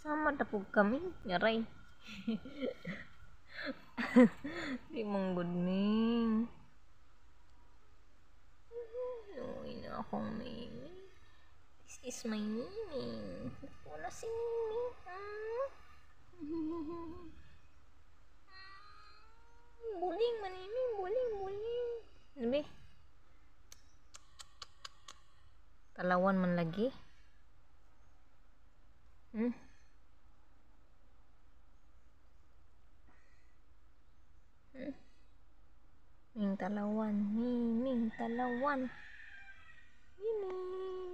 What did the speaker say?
Sama tapog kami, ngaray. Di mong good ming. Uy na akong Mimi. This is my Mimi. Wala si Mimi. Buling manimi, buling. Nabi. Talawan man lagi. Ming talawan. Ming talawan. Mimi.